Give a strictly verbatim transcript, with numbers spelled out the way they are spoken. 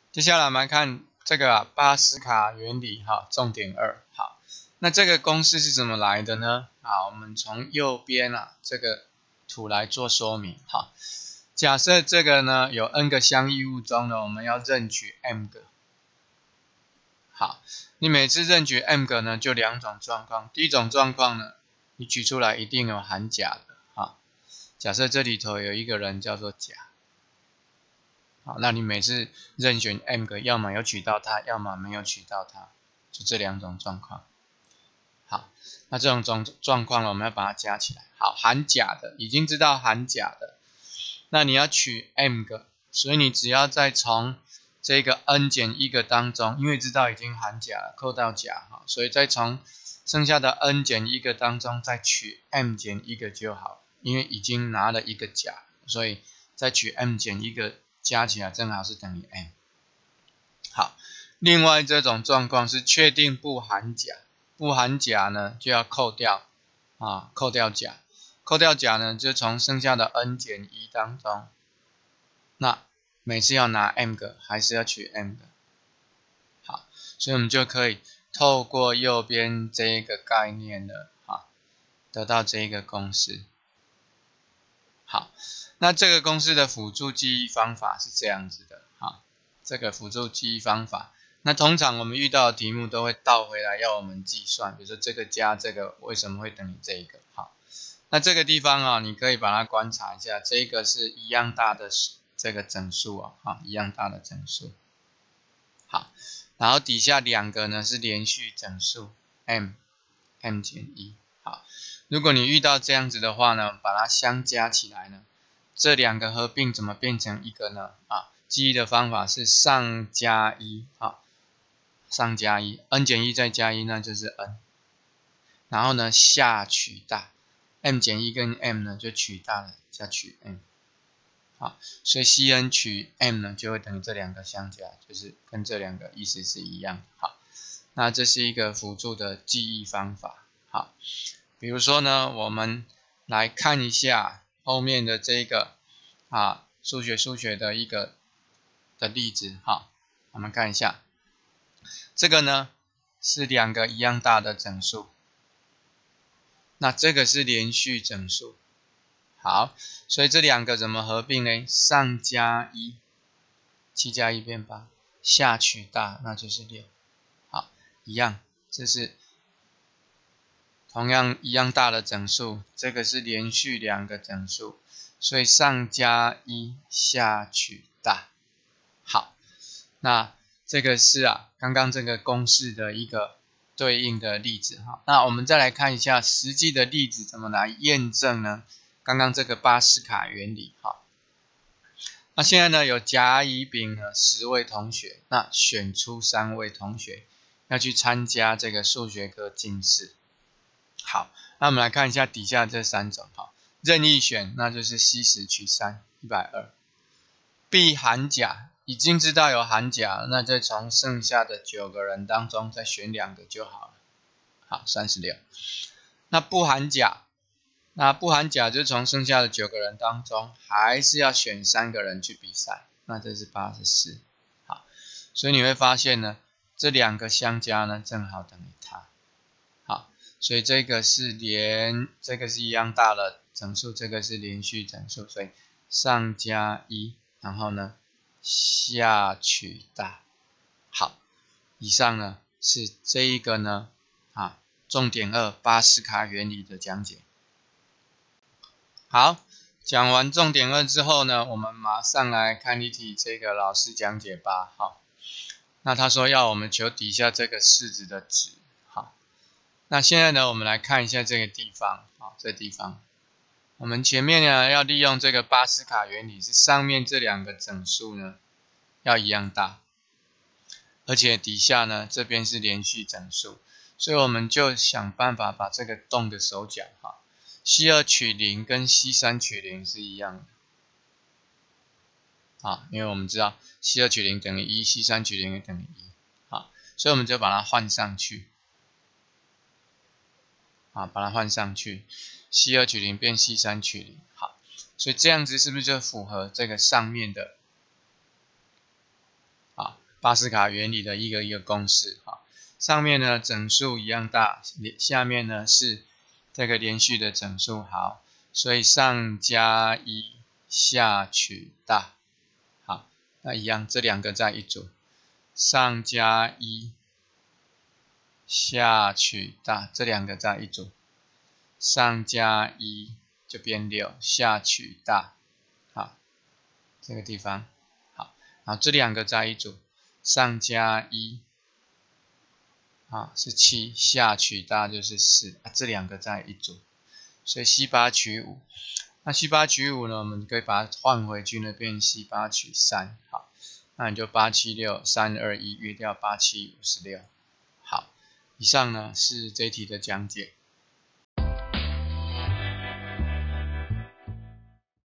接下来我们来看这个、啊、巴斯卡原理哈，重点二。好，那这个公式是怎么来的呢？好，我们从右边啊这个图来做说明。好，假设这个呢有 n 个相异物中呢，我们要任取 m 个。好，你每次任取 m 个呢，就两种状况。第一种状况呢，你取出来一定有含甲的。好，假设这里头有一个人叫做甲。好，那你每次任选 m 个，要么有取到它，要么没有取到它，就这两种状况。好，那这种状状况呢，我们要把它加起来。好，含甲的已经知道含甲的，那你要取 m 个，所以你只要再从这个 n 减一个当中，因为知道已经含甲了，扣到甲，所以再从剩下的 n 减一个当中再取 m 减一个就好，因为已经拿了一个甲，所以再取 m 减一个。加起来正好是等于 m。好，另外这种状况是确定不含甲，不含甲呢就要扣掉啊，扣掉甲，扣掉甲呢就从剩下的 n 减一当中，那每次要拿 m 个还是要取 m 个。好，所以我们就可以透过右边这一个概念呢，啊，得到这一个公式。好，那这个公式的辅助记忆方法是这样子的，好，这个辅助记忆方法，那通常我们遇到的题目都会倒回来要我们计算，比如说这个加这个为什么会等于这个，好，那这个地方啊，你可以把它观察一下，这个是一样大的这个整数啊，啊，一样大的整数，好，然后底下两个呢是连续整数 m m 减一，好。如果你遇到这样子的话呢，把它相加起来呢，这两个合并怎么变成一个呢？啊，记忆的方法是上加一，啊，上加一 ，n 减一再加一，那就是 n。然后呢，下取大 ，m 减一跟 m 呢就取大了，加取 m。好，所以 cn 取 m 呢就会等于这两个相加，就是跟这两个意思是一样的。好，那这是一个辅助的记忆方法。好。比如说呢，我们来看一下后面的这个啊，数学数学的一个的例子哈，我们看一下，这个呢是两个一样大的整数，那这个是连续整数，好，所以这两个怎么合并呢？上加一，七加一变八，下取大，那就是六，好，一样，这是。同样一样大的整数，这个是连续两个整数，所以上加一，下取大。好，那这个是啊，刚刚这个公式的一个对应的例子哈。那我们再来看一下实际的例子怎么来验证呢？刚刚这个巴斯卡原理哈。那现在呢有甲乙丙呢十位同学，那选出三位同学要去参加这个数学科竞试。好，那我们来看一下底下这三种哈，任意选，那就是 C 十取三，一百二。B 含甲，已经知道有含甲，那就从剩下的九个人当中再选两个就好了。好，三十六。那不含甲，那不含甲就从剩下的九个人当中，还是要选三个人去比赛，那这是八十四。好，所以你会发现呢，这两个相加呢，正好等于它。好。所以这个是连，这个是一样大的整数，这个是连续整数，所以上加一，然后呢下取大。好，以上呢是这一个呢啊重点二巴斯卡原理的讲解。好，讲完重点二之后呢，我们马上来看一题这个老师讲解吧。好，那他说要我们求底下这个式子的值。那现在呢，我们来看一下这个地方，好，这地方，我们前面呢要利用这个巴斯卡原理，是上面这两个整数呢要一样大，而且底下呢这边是连续整数，所以我们就想办法把这个动的手脚哈 ，C 二 取零跟 C 三 取零是一样的，啊，因为我们知道 C 二 取零等于一 ，C 三 取零也等于一，好，所以我们就把它换上去。啊，把它换上去 ，C 二 取零变 C 三 取零，好，所以这样子是不是就符合这个上面的啊巴斯卡原理的一个一个公式哈。上面呢整数一样大，下面呢是这个连续的整数，好，所以上加一，下取大，好，那一样这两个在一组，上加一，下取大，这两个在一组，上加一就变六，下取大，好，这个地方，好，然后这两个在一组，上加一。啊，是七，下取大就是四，啊，这两个在一组，所以 C 八 取五。那 C 八 取五呢，我们可以把它换回去呢，变 C 八 取三。好，那你就八七六三二一约掉八七五十六。好，以上呢是这一题的讲解。